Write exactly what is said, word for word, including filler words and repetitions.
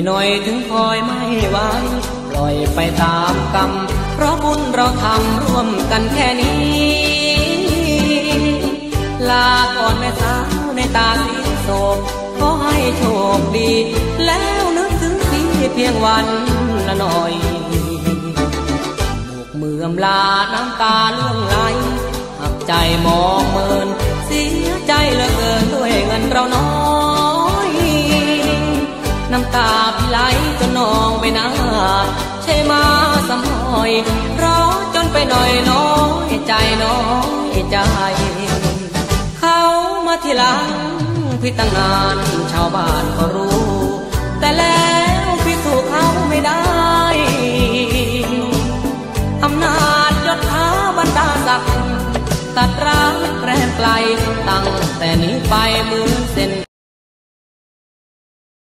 หน่อยถึงคอยไม่ไหวปล่อยไปตามกรรมเพราะบุญเราทำร่วมกันแค่นี้ลาก่อนแม่สาวในตาสีโศกขอให้โชคดีแล้วนึกถึงพี่เพียงวันละหน่อยบุกเมื่อมลาน้ำตาล่วงไหลหักใจมองเมินเสียใจเหลือเกินด้วยเงินเราน้อยน้ำตาพี่ไหลจนนองไปหน้าใช่มาสำหอยเพราะจนไปหน่อยน้อยใจน้อยใจเขามาทีหลังพี่ตั้งนานชาวบ้านก็รู้แต่แล้วพี่สู้เขาไม่ได้อำนาจยศถาบรรดาศักดิ์ตัดร้างแกล้งไกลตั้งแต่นี้ไปเหมือนเส้น